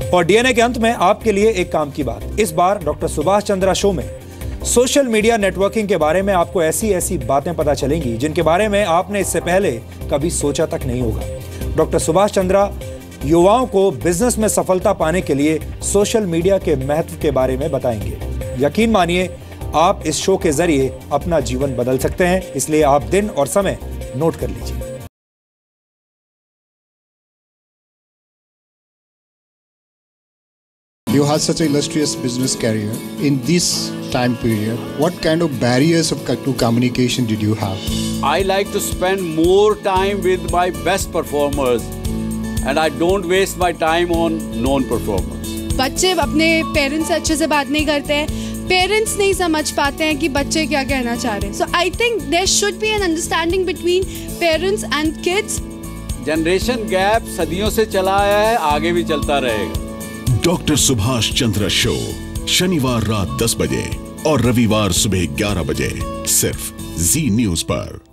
और डीएनए के अंत में आपके लिए एक काम की बात। इस बार डॉक्टर सुभाष चंद्रा शो में सोशल मीडिया नेटवर्किंग के बारे में आपको ऐसी ऐसी बातें पता चलेंगी जिनके बारे में आपने इससे पहले कभी सोचा तक नहीं होगा। डॉक्टर सुभाष चंद्रा युवाओं को बिजनेस में सफलता पाने के लिए सोशल मीडिया के महत्व के बारे में बताएंगे। यकीन मानिए, आप इस शो के जरिए अपना जीवन बदल सकते हैं, इसलिए आप दिन और समय नोट कर लीजिए। You have such an illustrious business career. In this time period, what kind of barriers to communication did you have? I like to spend more time with my best performers and I don't waste my time on non-performers. बच्चे अपने parents से अच्छे से बात नहीं करते हैं, parents नहीं समझ पाते हैं कि बच्चे क्या कहना चाह रहे हैं. So I think there should be an understanding between parents and kids. Generation gap सदियों से चला आया है, आगे भी चलता रहेगा. डॉक्टर सुभाष चंद्रा शो शनिवार रात 10 बजे और रविवार सुबह 11 बजे सिर्फ जी न्यूज़ पर.